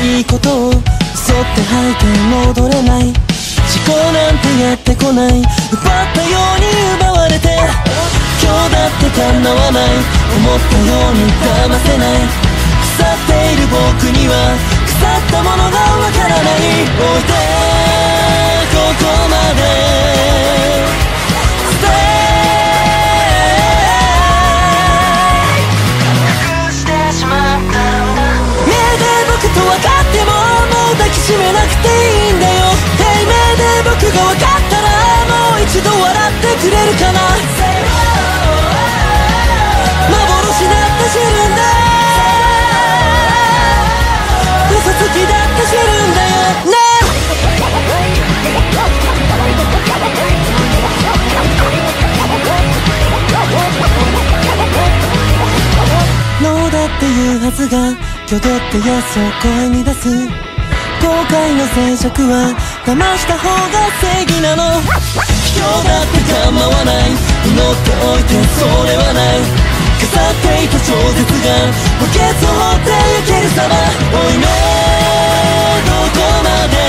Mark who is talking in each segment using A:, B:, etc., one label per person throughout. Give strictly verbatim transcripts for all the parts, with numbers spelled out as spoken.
A: いいことを嘘って吐いて戻れない。事故なんてやってこない。奪ったように奪われて、今日だって叶わない。思ったように騙せない。腐っている僕には腐ったものがわからない。置いてここまでステイ隠してしまったんだ。目で僕と分かってももう抱きしめなくていいんだよ。平目で僕が分かったらもう一度笑ってくれるかな。幻だって知るんだ、嘘つきだって知るんだよね。ノーだって言うはずが挙動ってイエスを声に出す。後悔の静寂は騙した方が正義なの。今日だって構わない。祈っておいてそれはない。飾っていた超絶が墓穴を掘ってゆける様。負い目どこまで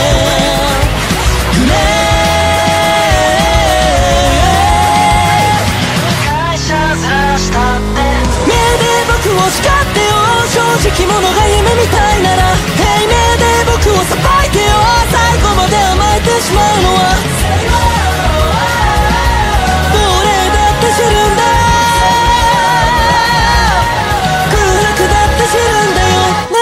A: くれ。会社ずらしたって目で僕を叱ってよ。正直者が夢みたいなら平目で僕をさばいてよ。最後まで甘えてしまうのはどれだって知るんだ。空白だって知るんだよね。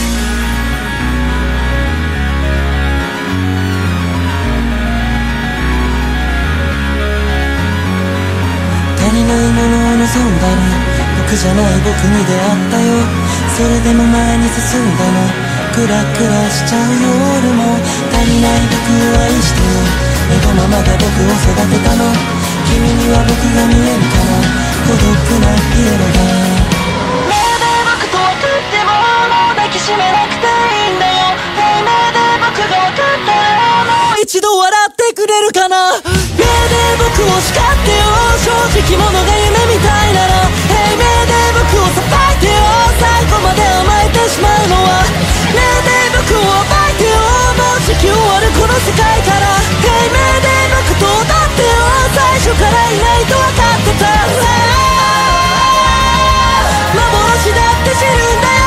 A: 足りないものを望んだら僕じゃない僕に出会ったよ。それでも前に進んだの。クラクラしちゃう夜も足りない僕を愛してよ。エゴママが僕を育てたの。君には僕が見えるかな。孤独なピエロが目で僕と分かってももう抱きしめなくていいんだよ。平目で僕が分かったらもう一度笑ってくれるかな。目で僕を叱ってよ。正直者が夢みたいなら平目で僕をさばいてよ。最後まで甘えてしまうのは目で僕を暴いてよ。もう地球終わるこの世界から平目で僕と踊ってよ。最初からいないと分かってた。幻だって知るんだよ。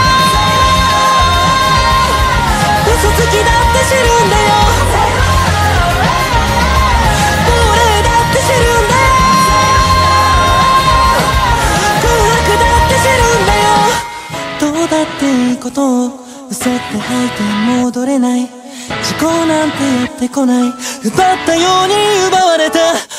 A: 嘘つきだって知るんだよ。どれだって知るんだよ。空白だって知るんだよ。どうだっていいことを嘘って吐いて戻れない。事故なんてやってこない。奪ったように奪われた。